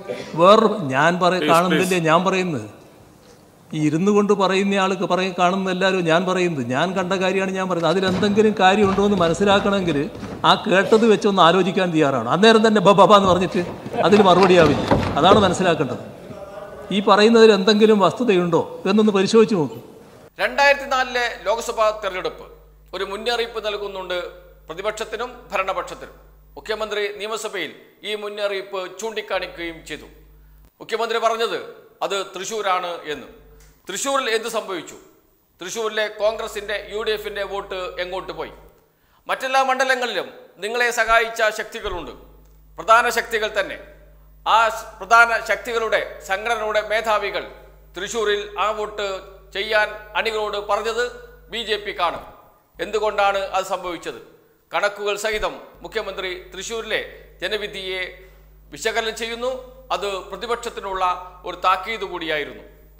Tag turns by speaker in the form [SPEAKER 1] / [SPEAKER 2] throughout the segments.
[SPEAKER 1] ഞാൻ കാണുന്നില്ലേ ഞാൻ പറയുന്നത്, ഈ ഇരുന്നു കൊണ്ട് പറയുന്ന ആൾക്ക് കാണുന്ന എല്ലാവരും ഞാൻ പറയുന്നത്, ഞാൻ കണ്ട കാര്യമാണ് ഞാൻ പറയുന്നത്. അതിലെന്തെങ്കിലും കാര്യമുണ്ടോ എന്ന് മനസ്സിലാക്കണമെങ്കിൽ ആ കേട്ടത് വെച്ചൊന്ന് ആലോചിക്കാൻ തയ്യാറാണ്. അന്നേരം തന്നെ ബബ എന്ന് പറഞ്ഞിട്ട് അതിൽ മറുപടിയാവില്ല. അതാണ് മനസ്സിലാക്കേണ്ടത്. ഈ പറയുന്നതിൽ എന്തെങ്കിലും വസ്തുതയുണ്ടോ എന്നൊന്ന് പരിശോധിച്ച് നോക്കും.
[SPEAKER 2] 2004 ലോക്സഭാ തെരഞ്ഞെടുപ്പ് ഒരു മുന്നറിയിപ്പ് നൽകുന്നുണ്ട് പ്രതിപക്ഷത്തിനും ഭരണപക്ഷത്തിനും. മുഖ്യമന്ത്രി നിയമസഭയിൽ ഈ മുന്നറിയിപ്പ് ചൂണ്ടിക്കാണിക്കുകയും ചെയ്തു. മുഖ്യമന്ത്രി പറഞ്ഞത് അത് തൃശ്ശൂരാണ് എന്ന്. തൃശ്ശൂരിൽ എന്ത് സംഭവിച്ചു? തൃശ്ശൂരിലെ കോൺഗ്രസിന്റെ UDFന്റെ വോട്ട് എങ്ങോട്ട് പോയി? മറ്റെല്ലാ മണ്ഡലങ്ങളിലും നിങ്ങളെ സഹായിച്ച ശക്തികളുണ്ട്, പ്രധാന ശക്തികൾ തന്നെ. ആ പ്രധാന ശക്തികളുടെ സംഘടനയുടെ മേധാവികൾ തൃശ്ശൂരിൽ ആ വോട്ട് ചെയ്യാൻ അണികളോട് പറഞ്ഞത് BJP കാണും. എന്തുകൊണ്ടാണ് അത് സംഭവിച്ചത്? കണക്കുകൾ സഹിതം മുഖ്യമന്ത്രി തൃശ്ശൂരിലെ ജനവിധിയെ വിശകലനം ചെയ്യുന്നു. അത് പ്രതിപക്ഷത്തിനുള്ള ഒരു താക്കീത് കൂടിയായിരുന്നു.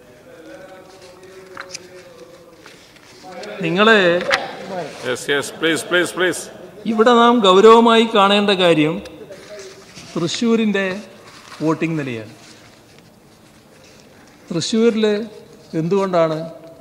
[SPEAKER 1] നിങ്ങളെ ഇവിടെ നാം ഗൗരവമായി കാണേണ്ട കാര്യം തൃശ്ശൂരിൻ്റെ വോട്ടിംഗ് നിലയാണ്. തൃശ്ശൂരിൽ എന്തുകൊണ്ടാണ്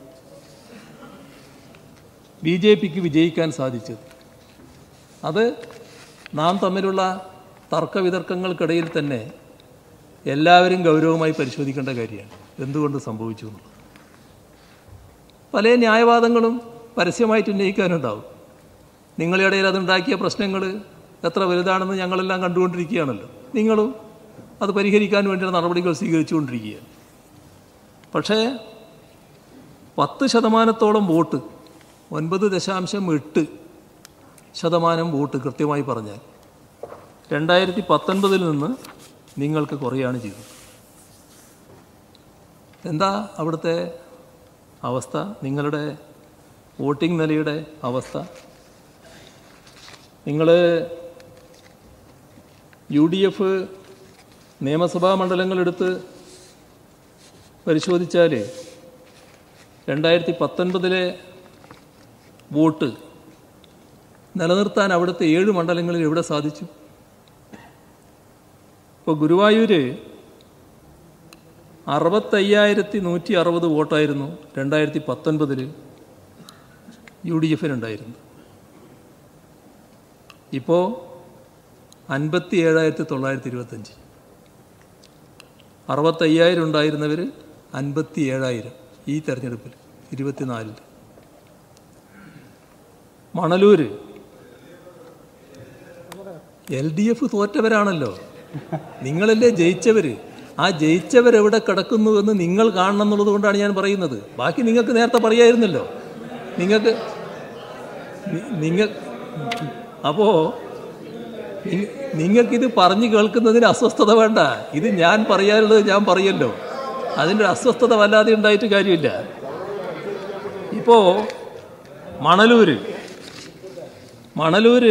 [SPEAKER 1] BJPക്ക് വിജയിക്കാൻ സാധിച്ചത്? അത് നാം തമ്മിലുള്ള തർക്കവിതർക്കങ്ങൾക്കിടയിൽ തന്നെ എല്ലാവരും ഗൗരവമായി പരിശോധിക്കേണ്ട കാര്യമാണ്. എന്തുകൊണ്ട് സംഭവിച്ചു എന്നുള്ളത് പല ന്യായവാദങ്ങളും പരസ്യമായിട്ട് ഉന്നയിക്കാനുണ്ടാവും. നിങ്ങളുടെ ഇടയിൽ അതുണ്ടാക്കിയ പ്രശ്നങ്ങൾ എത്ര വലുതാണെന്ന് ഞങ്ങളെല്ലാം കണ്ടുകൊണ്ടിരിക്കുകയാണല്ലോ. നിങ്ങളും അത് പരിഹരിക്കാൻ വേണ്ടിയുള്ള നടപടികൾ സ്വീകരിച്ചുകൊണ്ടിരിക്കുകയാണ്. പക്ഷേ 10% വോട്ട്, 9.8% വോട്ട് കൃത്യമായി പറഞ്ഞാൽ 2019 നിന്ന് നിങ്ങൾക്ക് കുറയാണ് ചെയ്തത്. എന്താ അവിടുത്തെ അവസ്ഥ? നിങ്ങളുടെ വോട്ടിംഗ് നിലയുടെ അവസ്ഥ? നിങ്ങൾ UDF നിയമസഭാ മണ്ഡലങ്ങളെടുത്ത് പരിശോധിച്ചാൽ 2019 വോട്ട് നിലനിർത്താൻ അവിടുത്തെ 7 മണ്ഡലങ്ങളിൽ എവിടെ സാധിച്ചു? ഇപ്പോൾ ഗുരുവായൂർ 65,160 വോട്ടായിരുന്നു 2019 UDFനുണ്ടായിരുന്നു. ഇപ്പോൾ 57,925. 65,000 ഉണ്ടായിരുന്നവർ 57,000 ഈ തെരഞ്ഞെടുപ്പിൽ 24. മണലൂർ LDF തോറ്റവരാണല്ലോ, നിങ്ങളല്ലേ ജയിച്ചവർ. ആ ജയിച്ചവരെവിടെ കിടക്കുന്നുവെന്ന് നിങ്ങൾ കാണണം എന്നുള്ളത് കൊണ്ടാണ് ഞാൻ പറയുന്നത്. ബാക്കി നിങ്ങൾക്ക് നേരത്തെ പറയായിരുന്നല്ലോ. അപ്പോൾ നിങ്ങൾക്കിത് പറഞ്ഞു കേൾക്കുന്നതിന് അസ്വസ്ഥത വേണ്ട. ഇത് ഞാൻ പറയാനുള്ളത് ഞാൻ പറയല്ലോ. അതിൻ്റെ അസ്വസ്ഥത വല്ലാതെ ഉണ്ടായിട്ട് കാര്യമില്ല. ഇപ്പോൾ മണലൂർ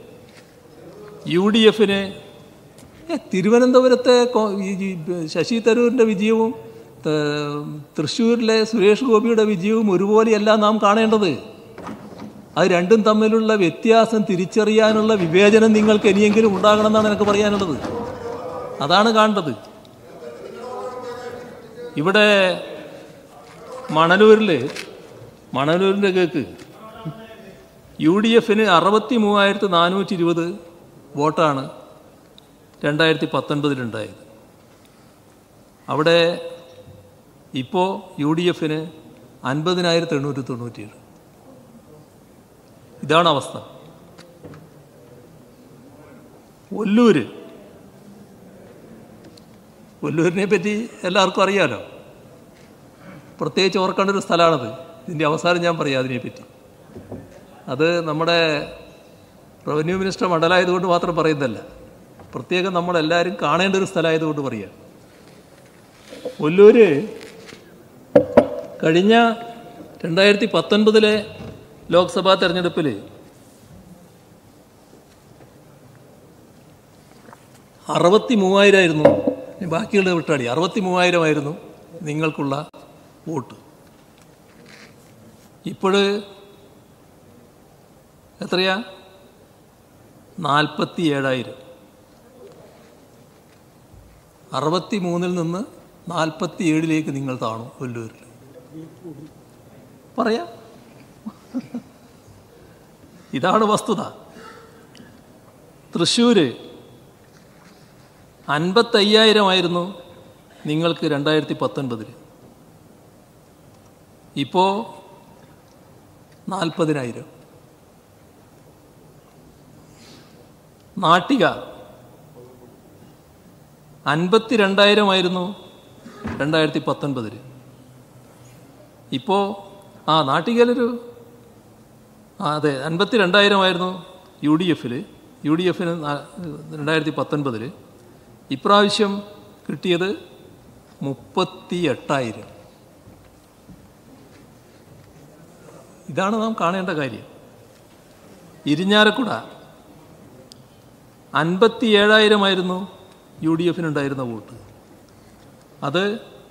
[SPEAKER 1] UDFന് തിരുവനന്തപുരത്തെ ശശി തരൂരിൻ്റെ വിജയവും തൃശ്ശൂരിലെ സുരേഷ് ഗോപിയുടെ വിജയവും ഒരുപോലെയല്ല നാം കാണേണ്ടത്. അത് രണ്ടും തമ്മിലുള്ള വ്യത്യാസം തിരിച്ചറിയാനുള്ള വിവേചനം നിങ്ങൾക്ക് ഇനിയെങ്കിലും ഉണ്ടാകണമെന്നാണ് എനിക്ക് പറയാനുള്ളത്. അതാണ് കാണേണ്ടത്. ഇവിടെ മണലൂരിൻ്റെ കേക്ക് UDFന് 63,420 വോട്ടാണ് 2019 ഉണ്ടായത്. അവിടെ ഇപ്പോൾ UDFന് 50,897. ഇതാണ് അവസ്ഥ. ഒല്ലൂരിനെ പറ്റി എല്ലാവർക്കും അറിയാലോ. പ്രത്യേകിച്ച് ഓർക്കേണ്ട ഒരു സ്ഥലമാണത്. ഇതിൻ്റെ അവസാനം ഞാൻ പറയാം അതിനെപ്പറ്റി. അത് നമ്മുടെ റവന്യൂ മിനിസ്റ്റർ മണ്ഡലമായതുകൊണ്ട് മാത്രം പറയുന്നതല്ല, പ്രത്യേകം നമ്മളെല്ലാവരും കാണേണ്ട ഒരു സ്ഥലമായതുകൊണ്ട് പറയാം. ഒല്ലൂര് കഴിഞ്ഞ 2019 ലോക്സഭാ തെരഞ്ഞെടുപ്പിൽ 63,000 ബാക്കിയുള്ള വിട്ടാടി 63,000 നിങ്ങൾക്കുള്ള വോട്ട്. ഇപ്പോൾ എത്രയാ? 47,000. 63 നിന്ന് 47 നിങ്ങൾ താണു കൊല്ലൂരിൽ. പറയാം, ഇതാണ് വസ്തുത. തൃശ്ശൂർ 55,000 നിങ്ങൾക്ക് 2019. ഇപ്പോൾ 40,000. നാട്ടിക 52,000 2019. ഇപ്പോൾ നാട്ടികയിലൊരു അതെ 52,000 യു ഡി എഫിന് 2019. ഇപ്രാവശ്യം കിട്ടിയത് 38,000. ഇതാണ് നാം കാണേണ്ട കാര്യം. ഇരിഞ്ഞാലക്കുട 57,000 യു ഡി എഫിനുണ്ടായിരുന്ന വോട്ട്. അത്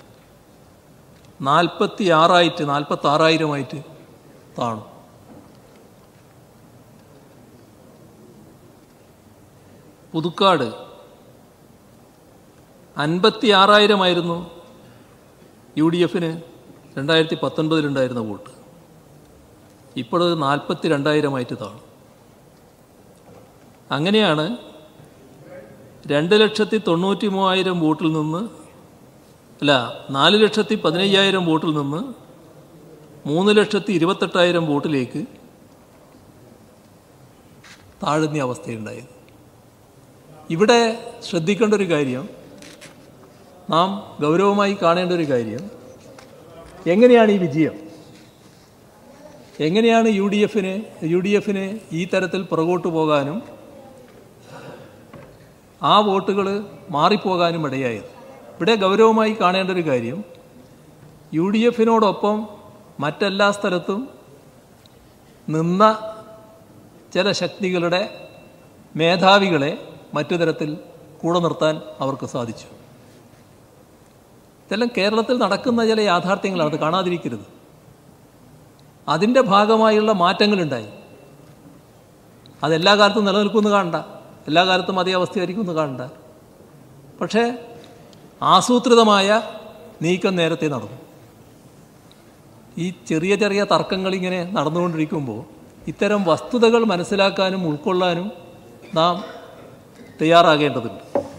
[SPEAKER 1] 46,000 താണു. പുതുക്കാട് 56,000 യു ഡി എഫിന് 2019 വോട്ട്. ഇപ്പോൾ 42,000 താണു. അങ്ങനെയാണ് 2,93,000 വോട്ടിൽ നിന്ന് 4,15,000 വോട്ടിൽ നിന്ന് 3,28,000 വോട്ടിലേക്ക് താഴുന്ന അവസ്ഥയുണ്ടായത്. ഇവിടെ ശ്രദ്ധിക്കേണ്ട ഒരു കാര്യം, നാം ഗൗരവമായി കാണേണ്ട ഒരു കാര്യം, എങ്ങനെയാണ് ഈ വിജയം, എങ്ങനെയാണ് യു ഡി എഫിന് ഈ തരത്തിൽ പുറകോട്ട് പോകാനും ആ വോട്ടുകൾ മാറിപ്പോകാനും ഇടയായത്. ഇവിടെ ഗൗരവമായി കാണേണ്ട ഒരു കാര്യം, യു ഡി എഫിനോടൊപ്പം മറ്റെല്ലാ സ്ഥലത്തും നിന്ന ചില ശക്തികളുടെ മേധാവികളെ മറ്റു തരത്തിൽ കൂടെ നിർത്താൻ അവർക്ക് സാധിച്ചു. ഇതെല്ലാം കേരളത്തിൽ നടക്കുന്ന ചില യാഥാർത്ഥ്യങ്ങളാണ്, അത് കാണാതിരിക്കരുത്. അതിൻ്റെ ഭാഗമായുള്ള മാറ്റങ്ങളുണ്ടായി. അതെല്ലാ കാലത്തും നിലനിൽക്കുമെന്ന് കാണണ്ട, എല്ലാ കാലത്തും അതേ അവസ്ഥയായിരിക്കുമെന്ന് കാണണ്ട. പക്ഷേ ആസൂത്രിതമായ നീക്കം നേരത്തെ നടന്നു. ഈ ചെറിയ ചെറിയ തർക്കങ്ങളിങ്ങനെ നടന്നുകൊണ്ടിരിക്കുമ്പോൾ ഇത്തരം വസ്തുതകൾ മനസ്സിലാക്കാനും ഉൾക്കൊള്ളാനും നാം തയ്യാറാകേണ്ടതുണ്ട്.